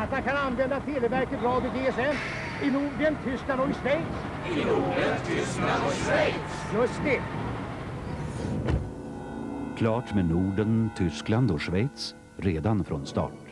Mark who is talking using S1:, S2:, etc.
S1: att man kan använda Televerket Radio GSM i Norden, Tyskland och i Schweiz.
S2: I Norden, Tyskland och Schweiz.
S1: Just det.
S3: Klart med Norden, Tyskland och Schweiz redan från start.